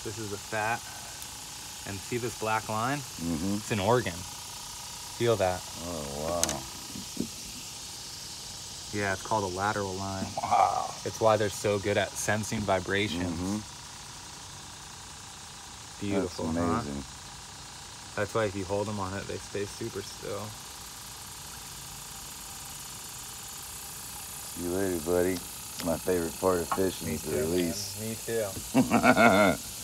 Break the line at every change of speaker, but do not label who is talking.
This is the fat. And see this black line?
Mm-hmm.
It's an organ. Feel that.
Oh, wow.
Yeah, it's called a lateral line.
Wow.
It's why they're so good at sensing vibrations.
Mm-hmm.
Beautiful,
That's amazing.
Huh? That's why if you hold them on it, they stay super still.
See you later, buddy. My favorite part of fishing is the release.
Man. Me too.